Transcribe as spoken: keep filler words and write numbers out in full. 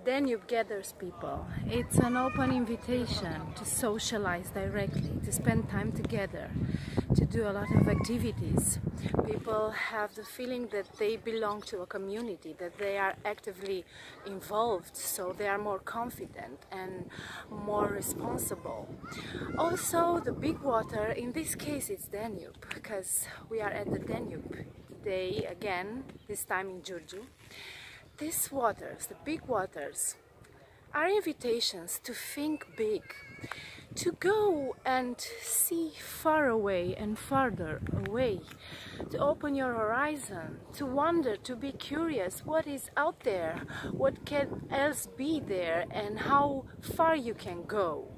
Danube gathers people. It's an open invitation to socialize directly, to spend time together, to do a lot of activities. People have the feeling that they belong to a community, that they are actively involved, so they are more confident and more responsible. Also, the big water, in this case it's Danube, because we are at the Danube today again, this time in Giurgiu. These waters, the big waters, are invitations to think big, to go and see far away and farther away, to open your horizon, to wonder, to be curious what is out there, what can else be there, and how far you can go.